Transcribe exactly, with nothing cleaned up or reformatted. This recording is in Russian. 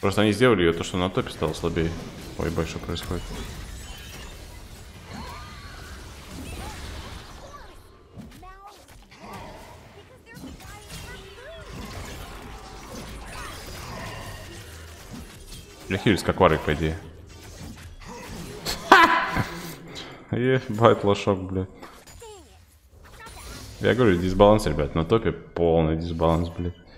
Просто они сделали ее, то, что на топе стало слабее. Ой, больше происходит. Я хилюсь как варик, по идее. Ебать, лошок, блядь. Я говорю, дисбаланс, ребят, на топе полный дисбаланс, блядь.